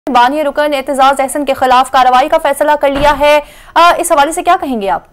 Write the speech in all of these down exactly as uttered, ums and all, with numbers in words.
बानी रुकन एतजाज एहसन के खिलाफ कार्रवाई का फैसला कर लिया है। आ, इस हवाले से क्या कहेंगे आप?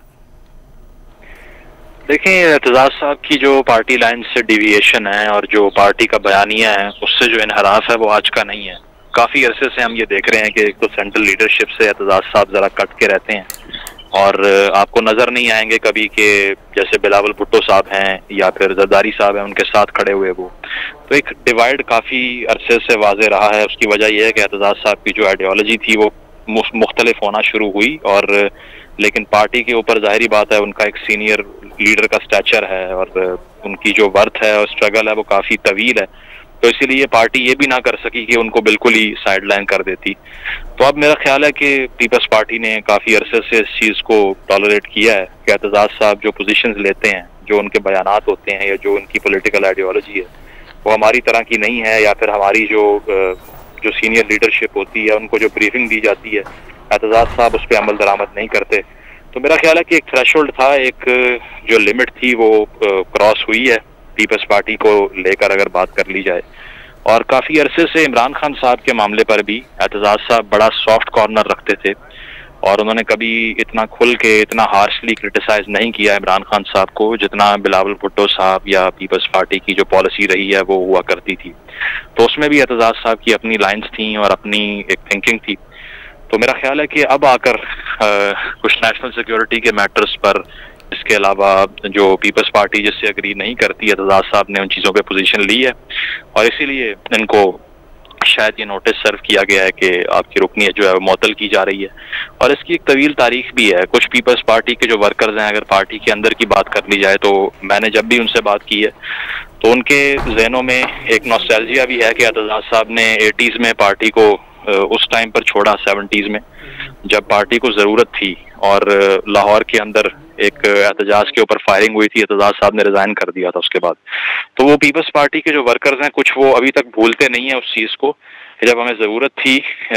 देखें, एतजाज साहब की जो पार्टी लाइन से डिविएशन है और जो पार्टी का बयानिया है उससे जो इनहराफ है वो आज का नहीं है। काफी अरसे से हम ये देख रहे हैं कि एक तो सेंट्रल लीडरशिप से एतजाज साहब जरा कट के रहते हैं और आपको नजर नहीं आएंगे कभी कि जैसे बिलावल भुट्टो साहब हैं या फिर जरदारी साहब हैं उनके साथ खड़े हुए वो। तो एक डिवाइड काफी अरसे से वाजे रहा है। उसकी वजह यह है कि एतजाज साहब की जो आइडियोलॉजी थी वो मुख्तलिफ होना शुरू हुई और लेकिन पार्टी के ऊपर जाहिर बात है उनका एक सीनियर लीडर का स्टैचर है और उनकी जो वर्थ है और स्ट्रगल है वो काफी तवील है। तो इसीलिए पार्टी ये भी ना कर सकी कि उनको बिल्कुल ही साइडलाइन कर देती। तो अब मेरा ख्याल है कि पीपल्स पार्टी ने काफी अरसे से इस चीज को टॉलरेट किया है कि एतजाज साहब जो पोजीशंस लेते हैं, जो उनके बयानात होते हैं या जो उनकी पॉलिटिकल आइडियोलॉजी है वो हमारी तरह की नहीं है या फिर हमारी जो जो सीनियर लीडरशिप होती है उनको जो ब्रीफिंग दी जाती है एतजाज साहब उस पर अमल दरामद नहीं करते। तो मेरा ख्याल है कि एक थ्रेशोल्ड था, एक जो लिमिट थी वो क्रॉस हुई है पीपल्स पार्टी को लेकर अगर बात कर ली जाए। और काफी अरसे से इमरान खान साहब के मामले पर भी एतजाज साहब बड़ा सॉफ्ट कॉर्नर रखते थे और उन्होंने कभी इतना खुल के इतना हार्शली क्रिटिसाइज नहीं किया इमरान खान साहब को जितना बिलावल भुट्टो साहब या पीपल्स पार्टी की जो पॉलिसी रही है वो हुआ करती थी। तो उसमें भी एतजाज साहब की अपनी लाइन्स थी और अपनी एक थिंकिंग थी। तो मेरा ख्याल है कि अब आकर आ, कुछ नेशनल सिक्योरिटी के मैटर्स पर इसके अलावा जो पीपल्स पार्टी जिससे अग्री नहीं करती एतजाज साहब ने उन चीज़ों पे पोजीशन ली है और इसीलिए इनको शायद ये नोटिस सर्व किया गया है कि आपकी रुकनीत जो है वो मुअत्तल की जा रही है। और इसकी एक तवील तारीख भी है। कुछ पीपल्स पार्टी के जो वर्कर्स हैं, अगर पार्टी के अंदर की बात कर ली जाए तो मैंने जब भी उनसे बात की है तो उनके जहनों में एक नॉस्टैल्जिया भी है कि एतजाज साहब ने एटीज़ में पार्टी को उस टाइम पर छोड़ा, सेवेंटीज़ में जब पार्टी को ज़रूरत थी और लाहौर के अंदर एक एहतजाज के ऊपर फायरिंग हुई थी, एतजाज साहब ने रिजाइन कर दिया था उसके बाद। तो वो पीपल्स पार्टी के जो वर्कर्स हैं कुछ वो अभी तक भूलते नहीं है उस चीज़ को। जब हमें ज़रूरत थी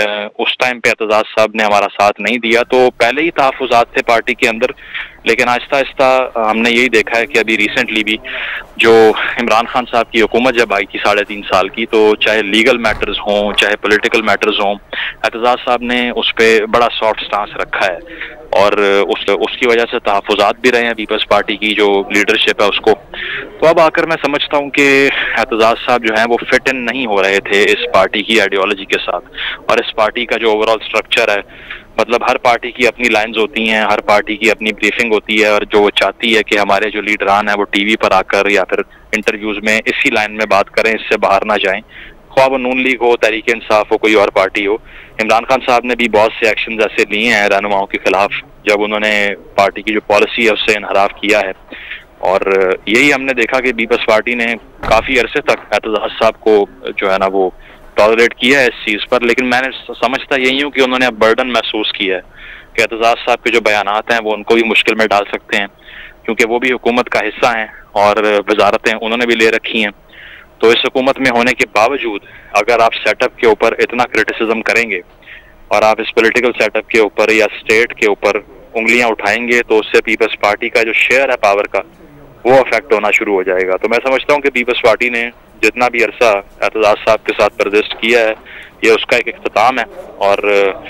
उस टाइम पे एतजाज साहब ने हमारा साथ नहीं दिया। तो पहले ही तहफ़्फ़ुज़ात थे पार्टी के अंदर, लेकिन आहिस्ता आहिस्ता हमने यही देखा है कि अभी रिसेंटली भी जो इमरान खान साहब की हुकूमत जब आई थी साढ़े तीन साल की, तो चाहे लीगल मैटर्स हों चाहे पॉलिटिकल मैटर्स हों, एतजाज साहब ने उस पर बड़ा सॉफ्ट स्टांस रखा है और उस उसकी वजह से तहफ़्फ़ुज़ात भी रहे हैं पीपल्स पार्टी की जो लीडरशिप है उसको। तो अब आकर मैं समझता हूँ कि एतजाज साहब जो हैं वो फिट इन नहीं हो रहे थे इस पार्टी की आइडियोलॉजी के साथ और इस पार्टी का जो ओवरऑल स्ट्रक्चर है, मतलब हर पार्टी की अपनी लाइन्स होती हैं, हर पार्टी की अपनी ब्रीफिंग होती है और जो वो चाहती है कि हमारे जो लीडरान हैं वो टीवी पर आकर या फिर इंटरव्यूज़ में इसी लाइन में बात करें, इससे बाहर ना जाएं, ख्वाह वो नून लीग हो, तहरीक इंसाफ हो, कोई और पार्टी हो। इमरान खान साहब ने भी बहुत से एक्शन ऐसे लिए हैं रहनुमाओं के खिलाफ जब उन्होंने पार्टी की जो पॉलिसी है उससे इनहराफ किया है और यही हमने देखा कि पीपल्स पार्टी ने काफ़ी अरसे तक एतजाज साहब को जो है ना वो टॉलरेट किया है इस चीज़ पर। लेकिन मैंने समझता यही हूँ कि उन्होंने अब बर्डन महसूस किया है कि एतजाज साहब के जो बयानात हैं वो उनको भी मुश्किल में डाल सकते हैं क्योंकि वो भी हुकूमत का हिस्सा हैं और वजारतें उन्होंने भी ले रखी हैं। तो इस हुकूमत में होने के बावजूद अगर आप सेटअप के ऊपर इतना क्रिटिसिज्म करेंगे और आप इस पॉलिटिकल सेटअप के ऊपर या स्टेट के ऊपर उंगलियां उठाएंगे तो उससे पीपल्स पार्टी का जो शेयर है पावर का वो अफेक्ट होना शुरू हो जाएगा। तो मैं समझता हूँ कि पीपल्स पार्टी ने जितना भी अरसा एतजाज साहब के साथ परजिस्ट किया है ये उसका एक इख्तिताम है और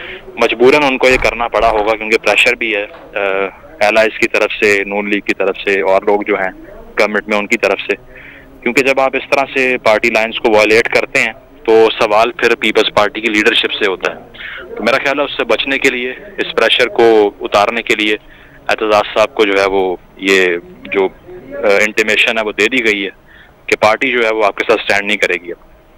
मजबूरन उनको ये करना पड़ा होगा क्योंकि प्रेशर भी है एलाइज की तरफ से, नून लीग की तरफ से और लोग जो हैं गवर्नमेंट में उनकी तरफ से। क्योंकि जब आप इस तरह से पार्टी लाइन्स को वायलेट करते हैं तो सवाल फिर पीपल्स पार्टी की लीडरशिप से होता है। तो मेरा ख्याल है उससे बचने के लिए, इस प्रेशर को उतारने के लिए एतजाज साहब को जो है वो ये जो इंटीमेशन है वो दे दी गई है कि पार्टी जो है वो आपके साथ स्टैंड नहीं करेगी।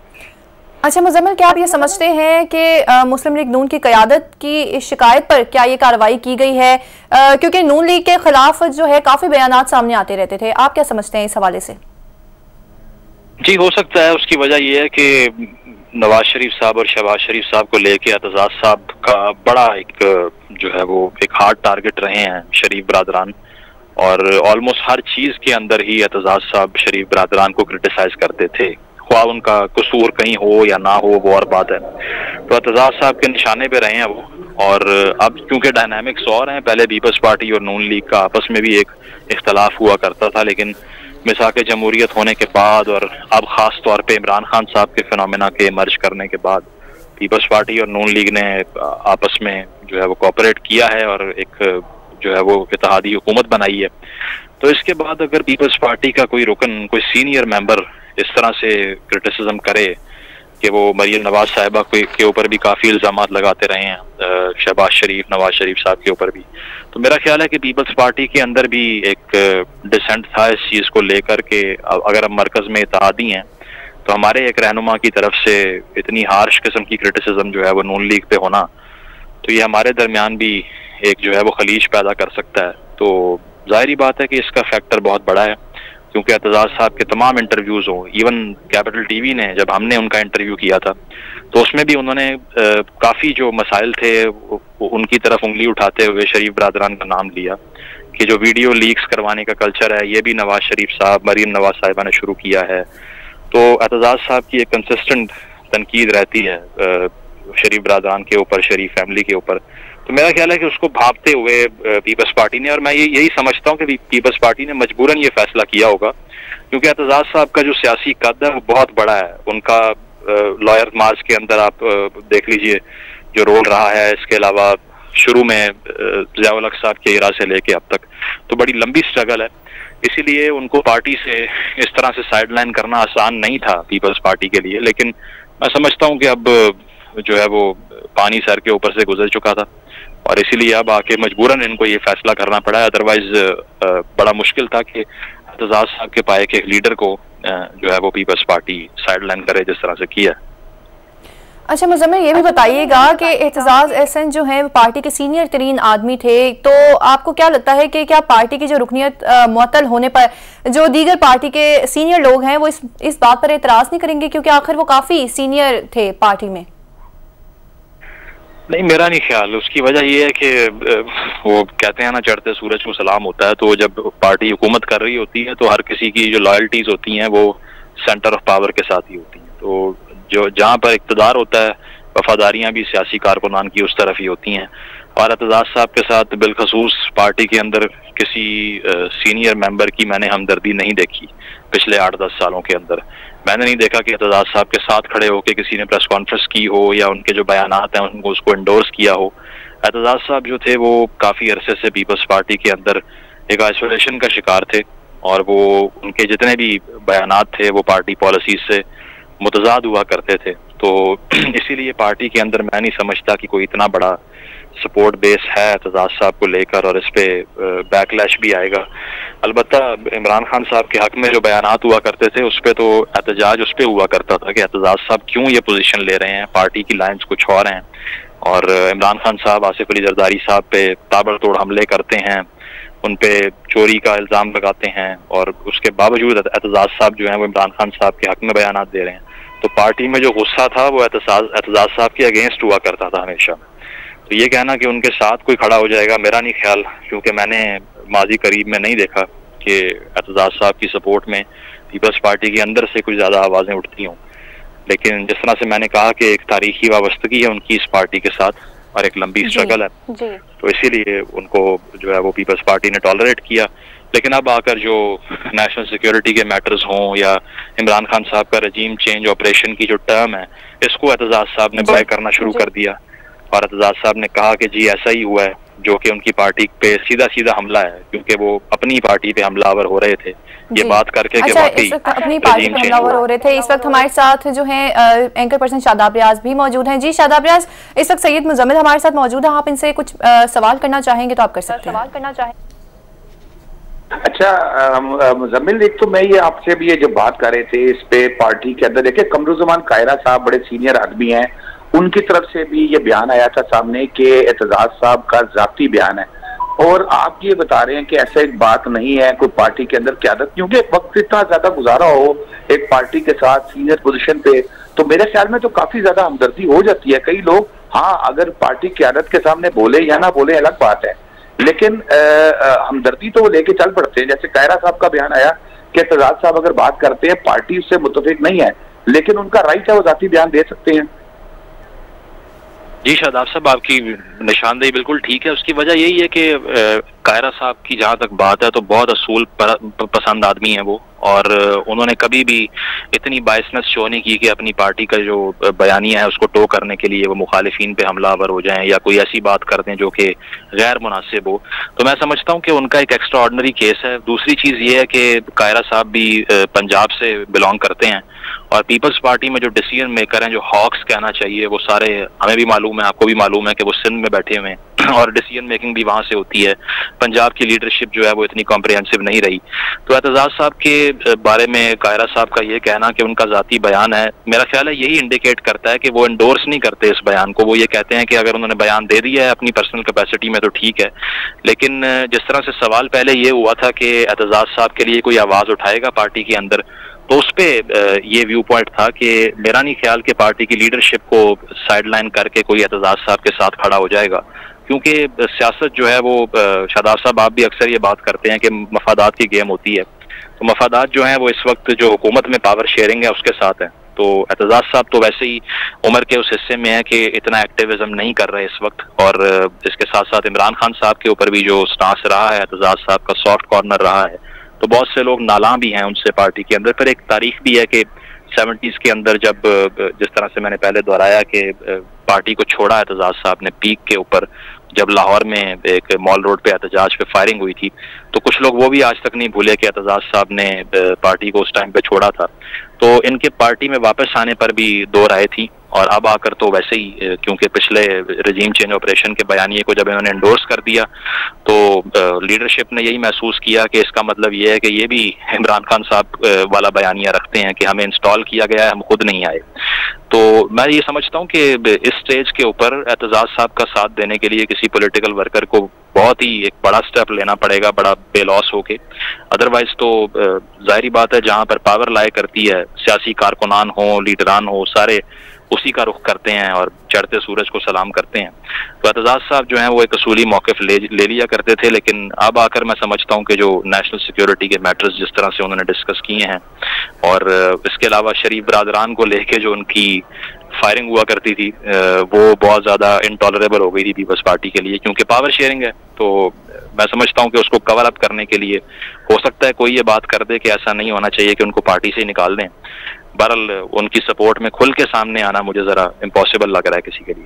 अच्छा मुज़म्मिल, क्या आप ये समझते हैं कि मुस्लिम लीग नून की क़यादत की इस शिकायत पर क्या ये कार्रवाई की गई है? आ, क्योंकि नून लीग के खिलाफ जो है काफ़ी बयानात सामने आते रहते थे, आप क्या समझते हैं इस हवाले से? जी हो सकता है। उसकी वजह यह है कि नवाज शरीफ साहब और शहबाज शरीफ साहब को लेके एतजाज साहब का बड़ा एक जो है वो एक हार्ड टारगेट रहे हैं शरीफ बरादरान और ऑलमोस्ट हर चीज़ के अंदर ही एतजाज साहब शरीफ बरादरान को क्रिटिसाइज करते थे, ख्वाह उनका कसूर कहीं हो या ना हो वो और बात है। तो एतजाज साहब के निशाने पे रहे हैं वो और अब क्योंकि डायनामिक्स और हैं, पहले पीपल्स पार्टी और नून लीग का आपस में भी एक इख्तलाफ हुआ करता था, लेकिन मिसाक जमहूरियत होने के बाद और अब ख़ास तौर पे इमरान खान साहब के फिनोमेना के मर्ज करने के बाद पीपल्स पार्टी और नून लीग ने आपस में जो है वो कोऑपरेट किया है और एक जो है वो इत्तेहादी हुकूमत बनाई है। तो इसके बाद अगर पीपल्स पार्टी का कोई रुकन, कोई सीनियर मेंबर इस तरह से क्रिटिसिज्म करे कि वो मरियम नवाज साहिबा के ऊपर भी काफ़ी इल्ज़ामात लगाते रहे हैं, शहबाज शरीफ, नवाज शरीफ साहब के ऊपर भी, तो मेरा ख्याल है कि पीपल्स पार्टी के अंदर भी एक डिसेंट था इस चीज़ को लेकर के अगर हम मरकज़ में इत्तेहादी हैं तो हमारे एक रहनुमा की तरफ से इतनी हार्श किस्म की क्रिटिसिज्म जो है वो नून लीग पे होना, तो ये हमारे दरमियान भी एक जो है वो खलीज पैदा कर सकता है। तो जाहिर बात है कि इसका फैक्टर बहुत बड़ा है, क्योंकि एतजाज साहब के तमाम इंटरव्यूज़ हों, इवन कैपिटल टीवी ने जब हमने उनका इंटरव्यू किया था तो उसमें भी उन्होंने काफ़ी जो मसाइल थे उनकी तरफ उंगली उठाते हुए शरीफ बरादरान का नाम लिया कि जो वीडियो लीक्स करवाने का कल्चर है ये भी नवाज शरीफ साहब, मरीम नवाज साहिबा ने शुरू किया है। तो एतजाज साहब की एक कंसिस्टेंट तनकीद रहती है शरीफ बरादरान के ऊपर, शरीफ फैमिली के ऊपर। तो मेरा ख्याल है कि उसको भापते हुए पीपल्स पार्टी ने, और मैं ये यही समझता हूँ कि पीपल्स पार्टी ने मजबूरन ये फैसला किया होगा, क्योंकि एतजाज साहब का जो सियासी कद है वो बहुत बड़ा है। उनका लॉयर मार्च के अंदर आप देख लीजिए जो रोल रहा है, इसके अलावा शुरू में ज़िया-उल हक साहब के इरा से लेके अब तक तो बड़ी लंबी स्ट्रगल है। इसीलिए उनको पार्टी से इस तरह से साइडलाइन करना आसान नहीं था पीपल्स पार्टी के लिए, लेकिन मैं समझता हूँ कि अब जो है वो पानी सर के ऊपर से गुजर चुका था और इसीलिए अब आके मजबूरन इनको ये फैसला करना पड़ा है। अदरवाइज बड़ा मुश्किल था कि एतजाज साहब के पाए के एक लीडर को जो है वो पीपल्स पार्टी साइडलाइन करे जिस तरह से किया। अच्छा मुज़म्मिल, ये भी बताइएगा कि एतजाज एहसन जो है पार्टी के सीनियर तरीन आदमी थे, तो आपको क्या लगता है कि क्या पार्टी की जो रुकनियत मुअत्तल होने पर जो दीगर पार्टी के सीनियर लोग हैं वो इस इस बात पर एतराज़ नहीं करेंगे, क्योंकि आखिर वो काफ़ी सीनियर थे पार्टी में? नहीं, मेरा नहीं ख्याल। उसकी वजह यह है कि वो कहते हैं ना, चढ़ते सूरज को सलाम होता है। तो जब पार्टी हुकूमत कर रही होती है तो हर किसी की जो लॉयल्टीज होती हैं वो सेंटर ऑफ पावर के साथ ही होती हैं। तो जो जहाँ पर इक़्तिदार होता है वफादारियाँ भी सियासी कारकुनान की उस तरफ ही होती हैं। और एतजाज साहब के साथ बिलखसूस पार्टी के अंदर किसी सीनियर मेंबर की मैंने हमदर्दी नहीं देखी पिछले आठ दस सालों के अंदर। मैंने नहीं देखा कि एतजाज साहब के साथ खड़े होकर किसी ने प्रेस कॉन्फ्रेंस की हो या उनके जो बयानात हैं उनको उसको इंडोर्स किया हो। एतजाज साहब जो थे वो काफ़ी अरसे से पीपल्स पार्टी के अंदर एक आइसोलेशन का शिकार थे और वो उनके जितने भी बयानात थे वो पार्टी पॉलिसीज से मुतजाद हुआ करते थे। तो इसीलिए पार्टी के अंदर मैं नहीं समझता कि कोई इतना बड़ा सपोर्ट बेस है एतजाज साहब को लेकर और इस पे बैकलैश भी आएगा। अलबत्ता इमरान खान साहब के हक में जो बयानात हुआ करते थे उस पर तो एहतजाज उस पर हुआ करता था कि एतजाज साहब क्यों ये पोजीशन ले रहे हैं, पार्टी की लाइन्स कुछ और हैं। और इमरान खान साहब आसिफ अली जरदारी साहब पे ताबड़तोड़ हमले करते हैं, उन पे चोरी का इल्ज़ाम लगाते हैं और उसके बावजूद एतजाज साहब जो हैं वो इमरान खान साहब के हक में बयानात दे रहे हैं। तो पार्टी में जो गुस्सा था वो एतजाज एतजाज साहब के अगेंस्ट हुआ करता था हमेशा। तो ये कहना कि उनके साथ कोई खड़ा हो जाएगा, मेरा नहीं ख्याल, क्योंकि मैंने माजी करीब में नहीं देखा कि एतजाज साहब की सपोर्ट में पीपल्स पार्टी के अंदर से कुछ ज़्यादा आवाज़ें उठती हों। लेकिन जिस तरह से मैंने कहा कि एक तारीखी वाबस्तगी है उनकी इस पार्टी के साथ और एक लंबी स्ट्रगल है, तो इसीलिए उनको जो है वो पीपल्स पार्टी ने टॉलरेट किया। लेकिन अब आकर जो नेशनल सिक्योरिटी के मैटर्स हों या इमरान खान साहब का रजीम चेंज ऑपरेशन की जो टर्म है, इसको एतजाज साहब ने बाय करना शुरू कर दिया और एतजाज साहब ने कहा कि जी ऐसा ही हुआ है, जो कि उनकी पार्टी पे सीधा सीधा हमला है, क्योंकि वो अपनी पार्टी पे हमलावर हो रहे थे ये बात करके। अच्छा, कि वाकई अपनी पार्टी पे हमलावर हो रहे थे। इस वक्त हमारे साथ जो है एंकर पर्सन शादाब रियाज भी मौजूद हैं। जी शादाब रियाज, इस वक्त सैयद मुजम्मिल हमारे साथ मौजूद है, आप इनसे कुछ आ, सवाल करना चाहेंगे तो आप कर सकते हैं। सवाल करना चाहें। अच्छा मुजम्मिल, एक तो मैं ये आपसे भी ये जो बात कर रहे थे इस पे पार्टी के अंदर, देखिए कमरुज़्ज़मान कायरा साहब बड़े सीनियर आदमी हैं, उनकी तरफ से भी ये बयान आया था सामने कि एतजाज साहब का जाती बयान है और आप ये बता रहे हैं कि ऐसा एक बात नहीं है कोई पार्टी के अंदर क़यादत, क्योंकि वक्त इतना ज्यादा गुजारा हो एक पार्टी के साथ सीनियर पोजीशन पे, तो मेरे ख्याल में तो काफी ज्यादा हमदर्दी हो जाती है। कई लोग हाँ अगर पार्टी क़यादत के सामने बोले या ना बोले अलग बात है, लेकिन हमदर्दी तो वो लेके चल पड़ते हैं। जैसे कायरा साहब का बयान आया कि एतजाज साहब अगर बात करते हैं पार्टी उससे मुतफिक नहीं है, लेकिन उनका राइट है वो जाती बयान दे सकते हैं। जी शादाब साहब, आपकी निशानदेही बिल्कुल ठीक है। उसकी वजह यही है कि कायरा साहब की जहाँ तक बात है तो बहुत असूल पसंद आदमी है वो, और उन्होंने कभी भी इतनी बायसनेस शो नहीं की कि अपनी पार्टी का जो बयानिया है उसको टो करने के लिए वो मुखालिफिन पे हमलावर हो जाएं या कोई ऐसी बात कर दें जो कि गैर मुनासिब हो। तो मैं समझता हूँ कि उनका एक एक्स्ट्रा ऑर्डिनरी केस है। दूसरी चीज़ ये है कि कायरा साहब भी पंजाब से बिलोंग करते हैं और पीपल्स पार्टी में जो डिसीजन मेकर हैं, जो हॉक्स कहना चाहिए, वो सारे हमें भी मालूम है, आपको भी मालूम है कि वो सिंध में बैठे हुए हैं और डिसीजन मेकिंग भी वहाँ से होती है। पंजाब की लीडरशिप जो है वो इतनी कॉम्प्रिहेंसिव नहीं रही। तो एतजाज साहब के बारे में कायरा साहब का ये कहना कि उनका ज़ाती बयान है, मेरा ख्याल है यही इंडिकेट करता है कि वो एंडोर्स नहीं करते इस बयान को। वो ये कहते हैं कि अगर उन्होंने बयान दे दिया है अपनी पर्सनल कैपेसिटी में तो ठीक है, लेकिन जिस तरह से सवाल पहले ये हुआ था कि एतजाज साहब के लिए कोई आवाज़ उठाएगा पार्टी के अंदर, तो उस पर ये व्यू पॉइंट था कि मेरा नहीं ख्याल कि पार्टी की लीडरशिप को साइडलाइन करके कोई एतजाज साहब के साथ खड़ा हो जाएगा, क्योंकि सियासत जो है वो, शादाब साहब आप भी अक्सर ये बात करते हैं कि मफादात की गेम होती है। तो मफादात जो हैं वो इस वक्त जो हुकूमत में पावर शेयरिंग है उसके साथ है। तो एतजाज साहब तो वैसे ही उम्र के उस हिस्से में है कि इतना एक्टिविज्म नहीं कर रहे इस वक्त, और इसके साथ साथ इमरान खान साहब के ऊपर भी जो स्टांस रहा है, एतजाज साहब का सॉफ्ट कॉर्नर रहा है, तो बहुत से लोग नालां भी हैं उनसे पार्टी के अंदर। फिर एक तारीख भी है कि सेवेंटीज़ के अंदर जब जिस तरह से मैंने पहले दोहराया कि पार्टी को छोड़ा एतजाज साहब ने पीक के ऊपर, जब लाहौर में एक मॉल रोड पे एहतजाज पे फायरिंग हुई थी, तो कुछ लोग वो भी आज तक नहीं भूले कि एतजाज साहब ने पार्टी को उस टाइम पे छोड़ा था। तो इनके पार्टी में वापस आने पर भी दो राय थी, और अब आकर तो वैसे ही, क्योंकि पिछले रजीम चेंज ऑपरेशन के बयानिए को जब इन्होंने एंडोर्स कर दिया तो लीडरशिप ने यही महसूस किया कि इसका मतलब ये है कि ये भी इमरान खान साहब वाला बयानिया रखते हैं कि हमें इंस्टॉल किया गया है, हम खुद नहीं आए। तो मैं ये समझता हूँ कि इस स्टेज के ऊपर एतजाज साहब का साथ देने के लिए किसी पॉलिटिकल वर्कर को बहुत ही एक बड़ा स्टेप लेना पड़ेगा, बड़ा बेलॉस होके। अदरवाइज तो जाहिर बात है जहाँ पर पावर लाए करती है, सियासी कारकुनान हो, लीडरान हो, सारे उसी का रुख करते हैं और चढ़ते सूरज को सलाम करते हैं। तो एतजाज साहब जो हैं वो एक असूली मौक़िफ़ ले ले लिया करते थे, लेकिन अब आकर मैं समझता हूँ कि जो नेशनल सिक्योरिटी के मैटर्स जिस तरह से उन्होंने डिस्कस किए हैं, और इसके अलावा शरीफ बरादरान को लेके जो उनकी फायरिंग हुआ करती थी, वो बहुत ज़्यादा इनटॉलरेबल हो गई थी पीपल्स पार्टी के लिए, क्योंकि पावर शेयरिंग है। तो मैं समझता हूँ कि उसको कवर अप करने के लिए हो सकता है कोई ये बात कर दे कि ऐसा नहीं होना चाहिए कि उनको पार्टी से ही निकाल दें। बहरहाल उनकी सपोर्ट में खुल के सामने आना मुझे ज़रा इम्पॉसिबल लग रहा है किसी के लिए।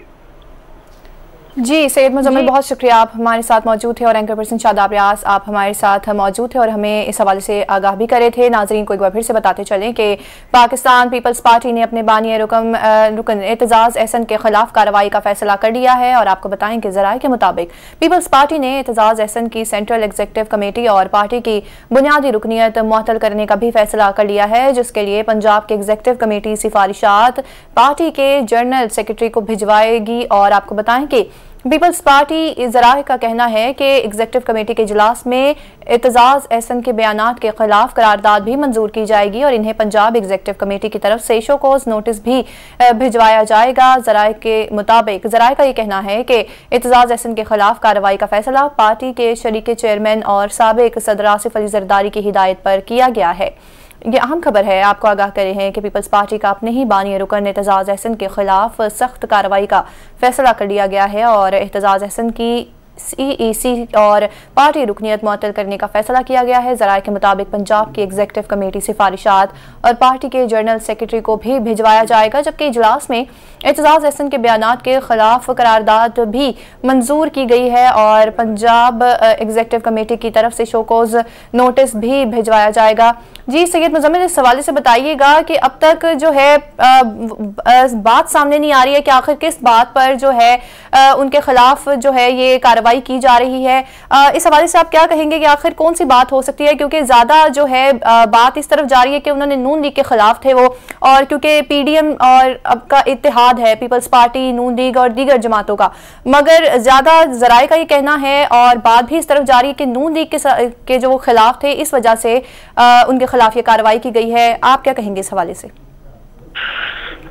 जी सैयद मुजम्मिल, बहुत शुक्रिया, आप हमारे साथ मौजूद थे, और एंकर पर्सन शादाब रियाज आप हमारे साथ मौजूद थे और हमें इस हवाले से आगाह भी करे थे। नाजरीन को एक बार फिर से बताते चलें कि पाकिस्तान पीपल्स पार्टी ने अपने बानी रुकन रुकन एतजाज एहसन के खिलाफ कार्रवाई का फैसला कर लिया है, और आपको बताएं कि ज़राए के मुताबिक पीपल्स पार्टी ने एतजाज एहसन की सेंट्रल एग्जीक्यूटिव कमेटी और पार्टी की बुनियादी रुकनीत मुअत्तल करने का भी फैसला कर लिया है, जिसके लिए पंजाब की एग्जीक्यूटिव कमेटी सिफारिशात पार्टी के जनरल सेक्रेटरी को भिजवाएगी। और आपको बताएं कि पीपल्स पार्टी ज़राए का कहना है कि एग्जीक्यूटिव कमेटी के इजलास में एतजाज एहसन के बयानात के खिलाफ करारदाद भी मंजूर की जाएगी, और इन्हें पंजाब एग्जीक्यूटिव कमेटी की तरफ से शोकॉज नोटिस भी भिजवाया जाएगा। ज़राए के मुताबिक ज़राए का ये कहना है कि एतजाज एहसन के खिलाफ कार्रवाई का फैसला पार्टी के शरीके चेयरमैन और साबिक सदर आसिफ अली जरदारी की हिदायत पर किया गया है। ये अहम खबर है, आपको आगाह करे हैं कि पीपल्स पार्टी का अपने ही बानी रुकन एतजाज एहसन के खिलाफ सख्त कार्रवाई का फैसला कर लिया गया है, और एतजाज एहसन की सीईसी और पार्टी रुकनीत मुअत्तल करने का फैसला किया गया है। ज़राए के मुताबिक पंजाब की एग्जीक्यूटिव कमेटी सिफारिशात और पार्टी के जनरल सेक्रेटरी को भी भिजवाया जाएगा, जबकि इजलास में एतजाज एहसन के बयानात के खिलाफ करारदाद भी मंजूर की गई है, और पंजाब एग्जीक्यूटिव कमेटी की तरफ से शोकॉज नोटिस भी भिजवाया जाएगा। जी सैयद मुजम्मिल, इस हवाले से बताइएगा कि अब तक जो है आ, आ, बात सामने नहीं आ रही है कि आखिर किस बात पर जो है आ, उनके खिलाफ जो है ये कार्रवाई की जा रही है। आ, इस हवाले से आप क्या कहेंगे कि आखिर कौन सी बात हो सकती है, क्योंकि ज्यादा जो है आ, बात इस तरफ जा रही है कि उन्होंने नून लीग के खिलाफ थे वो, और क्योंकि पीडीएम और अब का इत्तेहाद है पीपल्स पार्टी, नून लीग और दीगर जमातों का, मगर ज्यादा ज़राए का ये कहना है और बात भी इस तरफ जा रही है कि नून लीग के, के जो खिलाफ थे इस वजह से आ, उनके खिलाफ ये कार्रवाई की गई है। आप क्या कहेंगे इस हवाले से?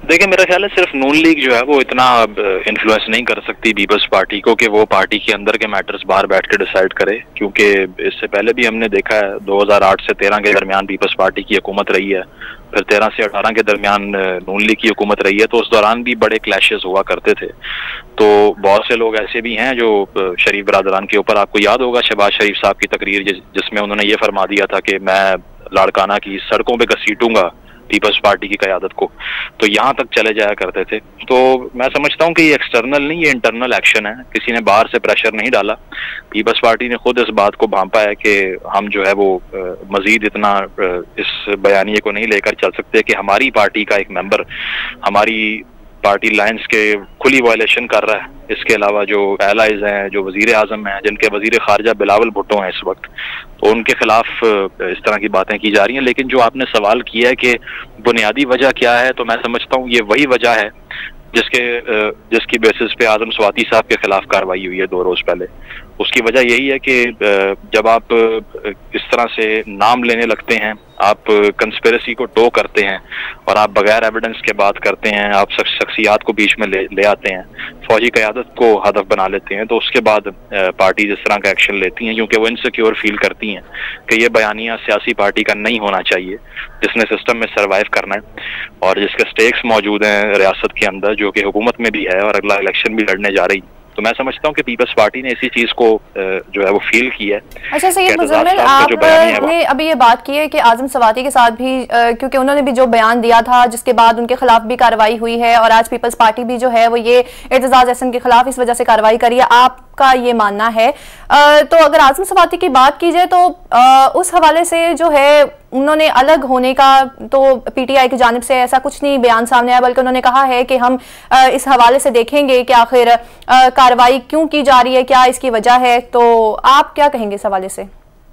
देखिए, मेरा ख्याल है सिर्फ नून लीग जो है वो इतना इन्फ्लुएंस नहीं कर सकती पीपल्स पार्टी को कि वो पार्टी के अंदर के मैटर्स बाहर बैठ के डिसाइड करे, क्योंकि इससे पहले भी हमने देखा है दो हज़ार आठ से तेरह के दरमियान पीपल्स पार्टी की हुकूमत रही है, फिर तेरह से अठारह के दरमियान नून लीग की हुकूमत रही है, तो उस दौरान भी बड़े क्लैशेस हुआ करते थे। तो बहुत से लोग ऐसे भी हैं जो शरीफ बरादरान के ऊपर, आपको याद होगा शहबाज शरीफ साहब की तकरीर जिसमें उन्होंने ये फरमा दिया था कि मैं लाड़काना की सड़कों पे घसीटूंगा पीपल्स पार्टी की क़यादत को, तो यहाँ तक चले जाया करते थे। तो मैं समझता हूँ कि ये एक्सटर्नल नहीं, ये इंटरनल एक्शन है, किसी ने बाहर से प्रेशर नहीं डाला। पीपल्स पार्टी ने खुद इस बात को भांपा है कि हम जो है वो मजीद इतना इस बयानिए को नहीं लेकर चल सकते कि हमारी पार्टी का एक मेंबर हमारी पार्टी लाइन्स के खुली वायलेशन कर रहा है। इसके अलावा जो एलाइज हैं, जो वजीर आजम हैं, जिनके वजीर खारजा बिलावल भुट्टो हैं इस वक्त, तो उनके खिलाफ इस तरह की बातें की जा रही हैं। लेकिन जो आपने सवाल किया है कि बुनियादी वजह क्या है, तो मैं समझता हूँ ये वही वजह है जिसके जिसकी बेसिस पे आजम स्वाति साहब के खिलाफ कार्रवाई हुई है दो रोज पहले। उसकी वजह यही है कि जब आप इस तरह से नाम लेने लगते हैं, आप कंस्पिरेसी को टो करते हैं और आप बगैर एविडेंस के बात करते हैं, आप शख्सियात को बीच में ले, ले आते हैं, फौजी क़यादत को हदफ बना लेते हैं, तो उसके बाद पार्टी जिस तरह का एक्शन लेती हैं, क्योंकि वो इनसिक्योर फील करती हैं कि ये बयानिया सियासी पार्टी का नहीं होना चाहिए जिसने सिस्टम में सर्वाइव करना है और जिसके स्टेक्स मौजूद हैं रियासत के अंदर, जो कि हुकूमत में भी है और अगला इलेक्शन भी लड़ने जा रही है। तो मैं समझता हूँ कि पीपल्स पार्टी ने इसी चीज को जो है वो फील किया है। अच्छा सैयद मुजम्मिल, आपने अभी ये बात की है कि आजम स्वाति के साथ भी, क्योंकि उन्होंने भी जो बयान दिया था जिसके बाद उनके खिलाफ भी कार्रवाई हुई है और आज पीपल्स पार्टी भी जो है वो ये एतजाज एहसन के खिलाफ इस वजह से कार्रवाई करी है, आपका ये मानना है? तो अगर आजम स्वाति की बात की जाए तो उस हवाले से जो है उन्होंने अलग होने का तो पीटीआई की जानिब से ऐसा कुछ नहीं बयान सामने आया, बल्कि उन्होंने कहा है कि हम इस हवाले से देखेंगे कि आखिर कार्रवाई क्यों की जा रही है, क्या इसकी वजह है। तो आप क्या कहेंगे इस हवाले से?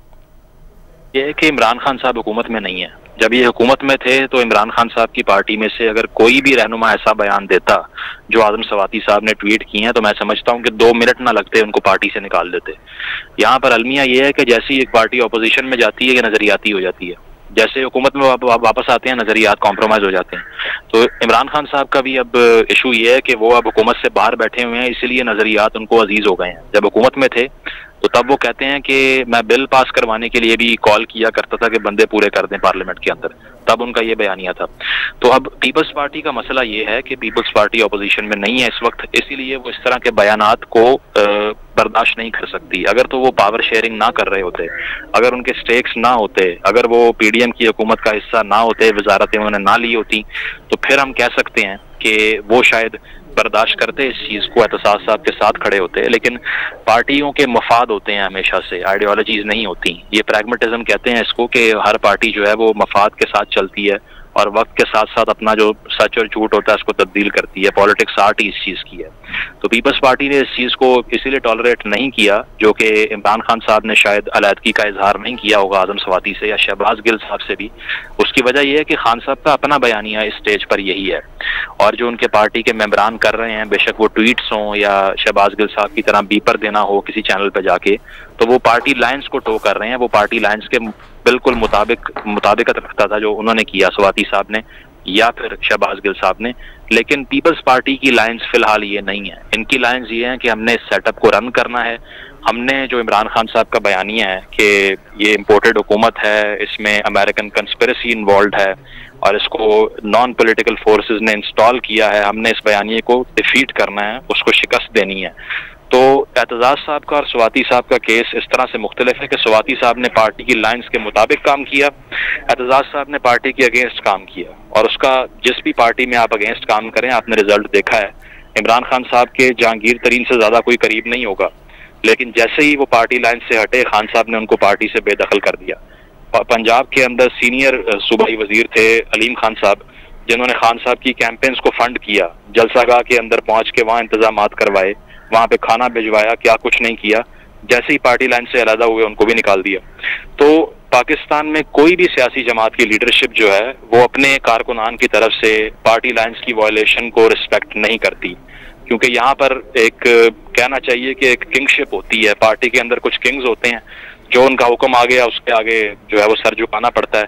ये है कि इमरान खान साहब हुकूमत में नहीं है। जब ये हुकूमत में थे तो इमरान खान साहब की पार्टी में से अगर कोई भी रहनुमा ऐसा बयान देता जो आजम स्वाति साहब ने ट्वीट किए हैं, तो मैं समझता हूँ कि दो मिनट ना लगते उनको पार्टी से निकाल देते। यहाँ पर अलमिया ये है कि जैसी एक पार्टी ऑपोजिशन में जाती है कि नजरियाती हो जाती है, जैसे हुकूमत में वापस आते हैं नजरियात कॉम्प्रोमाइज हो जाते हैं। तो इमरान खान साहब का भी अब इशू ये है कि वो अब हुकूमत से बाहर बैठे हुए हैं, इसीलिए नजरियात उनको अजीज हो गए हैं। जब हुकूमत में थे तो तब वो कहते हैं कि मैं बिल पास करवाने के लिए भी कॉल किया करता था कि बंदे पूरे कर दें पार्लियामेंट के अंदर, तब उनका ये बयानिया था। तो अब पीपल्स पार्टी का मसला ये है कि पीपल्स पार्टी ऑपोजिशन में नहीं है इस वक्त, इसीलिए वो इस तरह के बयानात को बर्दाश्त नहीं कर सकती। अगर तो वो पावर शेयरिंग ना कर रहे होते, अगर उनके स्टेक्स ना होते, अगर वो पीडीएम की हुकूमत का हिस्सा ना होते, वजारतें उन्होंने ना ली होती, तो फिर हम कह सकते हैं कि वो शायद बर्दाश्त करते इस चीज को, एहतसास साहब के साथ खड़े होते। लेकिन पार्टियों के मफाद होते हैं हमेशा से, आइडियोलॉजीज नहीं होती। ये प्रैग्मेटिज्म कहते हैं इसको, कि हर पार्टी जो है वो मफाद के साथ चलती है और वक्त के साथ साथ अपना जो सच और झूठ होता है उसको तब्दील करती है। पॉलिटिक्स आर्ट ही इस चीज की है। तो पीपल्स पार्टी ने इस चीज को इसीलिए टॉलरेट नहीं किया, जो कि इमरान खान साहब ने शायद अलहदगी का इजहार नहीं किया होगा आजम स्वाति से या शहबाज गिल साहब से भी। उसकी वजह यह है कि खान साहब का अपना बयानिया इस स्टेज पर यही है, और जो उनके पार्टी के मेंबरान कर रहे हैं, बेशक वो ट्वीट्स हों या शहबाज गिल साहब की तरह बीपर देना हो किसी चैनल पर जाके, तो वो पार्टी लाइन्स को टो कर रहे हैं। वो पार्टी लाइन्स के बिल्कुल मुताबिक मुताबिकत रखता था जो उन्होंने किया स्वाति साहब ने या फिर शहबाज गिल साहब ने। लेकिन पीपल्स पार्टी की लाइन्स फिलहाल ये नहीं है। इनकी लाइन्स ये हैं कि हमने इस सेटअप को रन करना है। हमने जो इमरान खान साहब का बयानिया है कि ये इम्पोर्टेड हुकूमत है, इसमें अमेरिकन कंस्पिरेसी इन्वॉल्व है और इसको नॉन पॉलिटिकल फोर्सेस ने इंस्टॉल किया है, हमने इस बयानिए को डिफीट करना है, उसको शिकस्त देनी है। तो एतजाज साहब का और स्वाति साहब का केस इस तरह से मुख्तलिफ है कि स्वाति साहब ने पार्टी की लाइन्स के मुताबिक काम किया, एतजाज साहब ने पार्टी के अगेंस्ट काम किया, और उसका जिस भी पार्टी में आप अगेंस्ट काम करें, आपने रिजल्ट देखा है। इमरान खान साहब के जहांगीर तरीन से ज्यादा कोई करीब नहीं होगा, लेकिन जैसे ही वो पार्टी लाइन से हटे, खान साहब ने उनको पार्टी से बेदखल कर दिया। पंजाब के अंदर सीनियर सूबाई वजीर थे अलीम खान साहब, जिन्होंने खान साहब की कैंपेन्स को फंड किया, जलसागाह के अंदर पहुंच के वहाँ इंतजाम करवाए, वहां पे खाना भिजवाया, क्या कुछ नहीं किया। जैसे ही पार्टी लाइन से अलहदा हुए उनको भी निकाल दिया। तो पाकिस्तान में कोई भी सियासी जमात की लीडरशिप जो है वो अपने कारकुनान की तरफ से पार्टी लाइन्स की वायलेशन को रिस्पेक्ट नहीं करती, क्योंकि यहाँ पर एक कहना चाहिए कि एक किंगशिप होती है। पार्टी के अंदर कुछ किंग्स होते हैं, जो उनका हुक्म आ गया उसके आगे जो है वो सर झुकाना पड़ता है।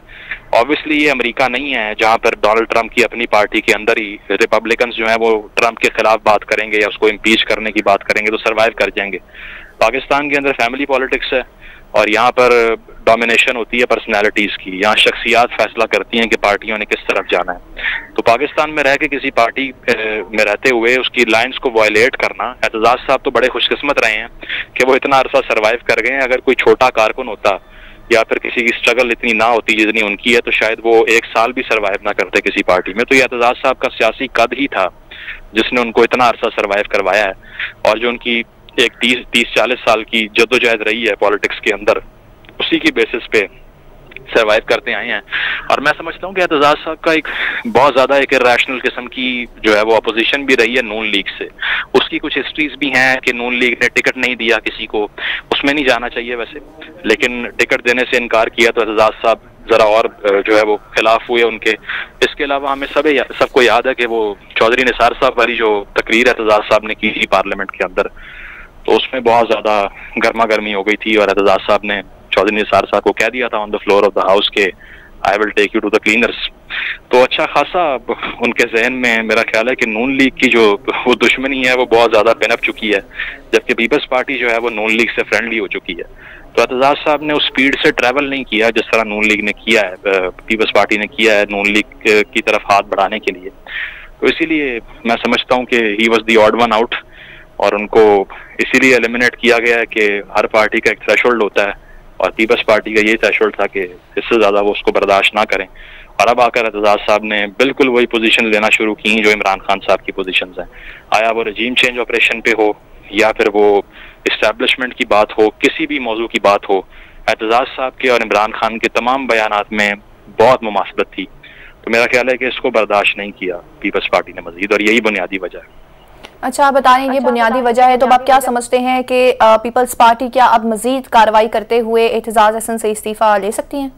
ऑब्वियसली ये अमेरिका नहीं है जहां पर डोनाल्ड ट्रंप की अपनी पार्टी के अंदर ही रिपब्लिकन्स जो है वो ट्रंप के खिलाफ बात करेंगे या उसको इम्पीच करने की बात करेंगे तो सरवाइव कर जाएंगे। पाकिस्तान के अंदर फैमिली पॉलिटिक्स है और यहाँ पर डोमिनेशन होती है पर्सनैलिटीज की। यहाँ शख्सियात फैसला करती हैं कि पार्टियों ने किस तरफ जाना है। तो पाकिस्तान में रह के किसी पार्टी में रहते हुए उसकी लाइंस को वायलेट करना, एतजाज साहब तो बड़े खुशकिस्मत रहे हैं कि वो इतना अरसा सर्वाइव कर गए हैं। अगर कोई छोटा कारकुन होता या फिर किसी की स्ट्रगल इतनी ना होती जितनी उनकी है तो शायद वो एक साल भी सर्वाइव ना करते किसी पार्टी में। तो ये एतजाज साहब का सियासी कद ही था जिसने उनको इतना अरसा सर्वाइव करवाया है, और जो उनकी एक तीस तीस चालीस साल की जद्दोजहद रही है पॉलिटिक्स के अंदर, उसी की बेसिस पे सर्वाइव करते आए हैं। और मैं समझता हूँ कि एतजाज साहब का एक बहुत ज्यादा एक इरेशनल किस्म की जो है वो अपोजिशन भी रही है नून लीग से। उसकी कुछ हिस्ट्रीज भी हैं कि नून लीग ने टिकट नहीं दिया किसी को, उसमें नहीं जाना चाहिए वैसे, लेकिन टिकट देने से इनकार किया तो एतजाज साहब जरा और जो है वो खिलाफ हुए उनके। इसके अलावा हमें सब सबको याद है कि वो चौधरी निसार साहब वाली जो तकरीर एतजाज साहब ने की थी पार्लियामेंट के अंदर, तो उसमें बहुत ज्यादा गर्मा गर्मी हो गई थी और एतजाज साहब ने चौधरी निसार साहब को कह दिया था on the floor of the house के I will take you to the cleaners. तो अच्छा खासा उनके जहन में मेरा ख्याल है कि नून लीग की जो वो दुश्मनी है वो बहुत ज्यादा पनप चुकी है, जबकि पीपल्स पार्टी जो है वो नून लीग से फ्रेंडली हो चुकी है। तो एतजाज साहब ने उस स्पीड से ट्रैवल नहीं किया जिस तरह नून लीग ने किया है, पीपल्स पार्टी ने किया है नून लीग की तरफ हाथ बढ़ाने के लिए। तो इसीलिए मैं समझता हूँ कि he was the odd one out, और उनको इसीलिए एलिमिनेट किया गया है कि हर पार्टी का एक थ्रेशोल्ड होता है और पीपल्स पार्टी का ये थ्रेशोल्ड था कि इससे ज्यादा वो उसको बर्दाश्त ना करें। और अब आकर एतजाज साहब ने बिल्कुल वही पोजीशन लेना शुरू की जो इमरान खान साहब की पोजीशंस हैं। आया वो रजीम चेंज ऑपरेशन पे हो या फिर वो इस्टेब्लिशमेंट की बात हो, किसी भी मौजू की बात हो, एतजाज साहब के और इमरान खान के तमाम बयानात में बहुत मुमासबत थी। तो मेरा ख्याल है कि इसको बर्दाश्त नहीं किया पीपल्स पार्टी ने मजीद, और यही बुनियादी वजह है। अच्छा, आप बता रहे हैं ये बुनियादी वजह है, तो आप क्या समझते हैं कि पीपल्स पार्टी क्या अब मजीद कार्रवाई करते हुए एतजाज हसन से इस्तीफा ले सकती हैं?